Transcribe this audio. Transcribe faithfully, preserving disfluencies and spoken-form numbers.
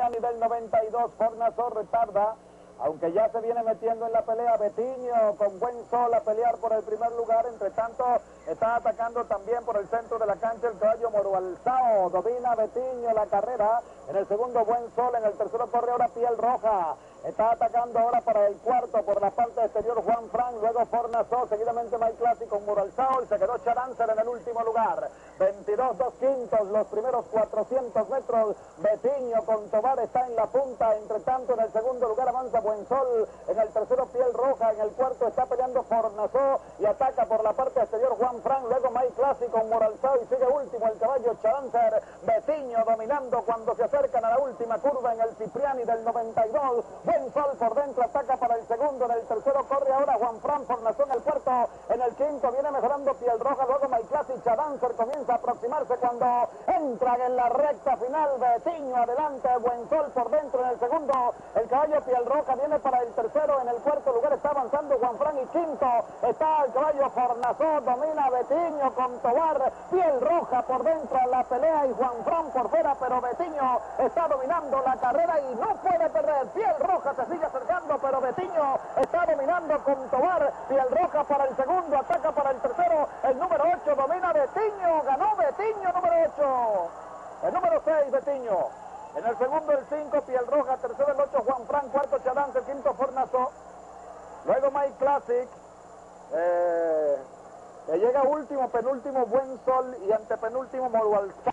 Cipriani del noventa y dos, Fornazo retarda, aunque ya se viene metiendo en la pelea. Betiño con Buen Sol a pelear por el primer lugar. Entre tanto está atacando también por el centro de la cancha el caballo Morualzao. Domina Betiño la carrera. En el segundo Buen Sol, en el tercero corre ahora Piel Roja. Está atacando ahora para el cuarto por la parte exterior Juan Fran, luego Fornazo, seguidamente Mike Classic con Morualzao y se quedó Charancer en el último lugar. veintidós, dos quintos, los primeros cuatrocientos metros. Betiño con Tobar está en la punta. Entre tanto en el segundo lugar avanza Buen Sol, en el tercero Piel Roja, en el cuarto está peleando Fornazo y ataca por la parte exterior Juan Fran, luego Mike Classic con Morualzao y sigue último el caballo Charancer. Betiño dominando cuando se acercan a la última curva en el Cipriani del noventa y dos. Buen Sol por dentro ataca para el segundo, en el tercero corre ahora Juan Fran, Fornazo en el cuarto, en el quinto viene mejorando Piel Roja, luego Mike Classic. Charancer comienza a aproximarse cuando entran en la recta final. Betiño adelante, Buen Sol por dentro en el segundo, el caballo Piel Roja viene para el tercero, en el cuarto lugar está avanzando Juan Fran y quinto está el caballo Fornazo. Domina Betiño con Tobar, Piel Roja por dentro a la pelea y Juan Fran por fuera, pero Betiño está dominando la carrera y no puede perder. Piel Roja se sigue acercando, pero Betiño está dominando con Tobar. Piel Roja para el segundo, ataca para el tercero, el número ocho domina Betiño, ganó Betiño, número ocho, el número seis Betiño. En el segundo el cinco, Piel Roja, tercero el ocho, Juan Fran, cuarto Charancer, quinto Fornazo, luego Mike Classic, eh, que llega último, penúltimo Buen Sol y antepenúltimo Morualzao.